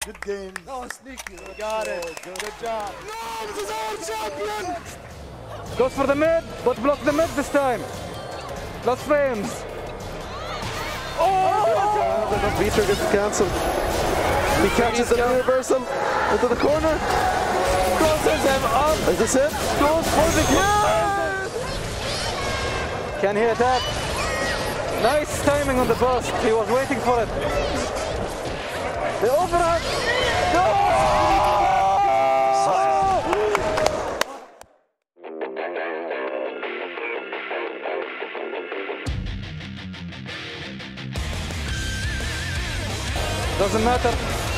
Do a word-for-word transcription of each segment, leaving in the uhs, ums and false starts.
Good game. Oh, sneaky. Got it. Good, good job. No, this is our champion! Goes for the mid, but block the mid this time. Lost frames. Oh! The V-trigger gets cancelled. He catches the reversal into the corner. Crosses him up. Is this it? Goes for the kill. Can he attack? Nice timing on the burst. He was waiting for it. The overhand. No! Doesn't matter.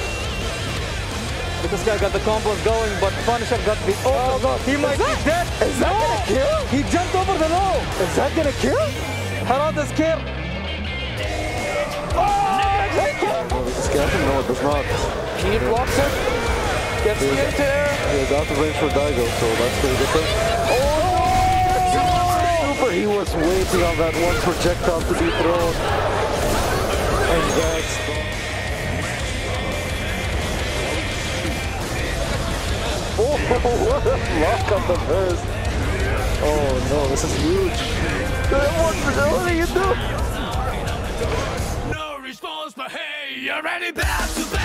This guy got the combos going, but Punisher got the oh god, he might be dead. Is that no. gonna kill? He jumped over the low. Is that gonna kill? Harad is scared. Oh, oh, does this kill him? No, it does not. He blocks it. Gets the air. He is out of range for Daigo, so that's pretty different. Oh! Super, he was waiting on that one projectile to be thrown. And that's... Oh, what a block on the burst. Oh no, this is huge. What, what are you doing? No response, but hey, you're ready back to back.